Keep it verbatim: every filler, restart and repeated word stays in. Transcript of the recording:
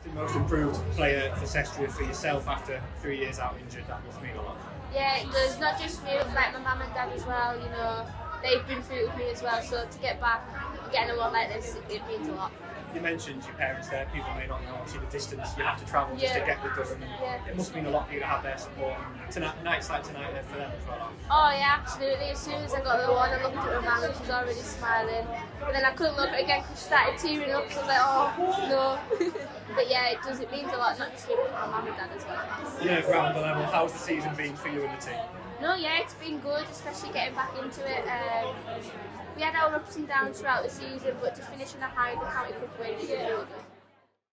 The most improved player for Cestria for yourself after three years out injured, that must mean a lot. Yeah, it does. Not just me, but like my mum and dad as well, you know, they've been through it with me as well, so to get back and get an award like this, it, it means a lot. You mentioned your parents there, people may not know obviously the distance you have to travel just yeah. to get with Durham. Yeah. It must mean a lot for you to have their support. And tonight, nights like tonight are for them as well. Oh yeah, absolutely. As soon as I got the award, I looked at my mum and she was already smiling. But then I couldn't look at her again because she started tearing up, so I was like, oh no. But yeah, it does, it means a lot, not just me, but for my mum and dad as well. You know, ground the level, how's the season been for you and the team? No, yeah, it's been good, especially getting back into it. Um, we had our ups and downs throughout the season, but to finish on a high, the county cup win, it was really good.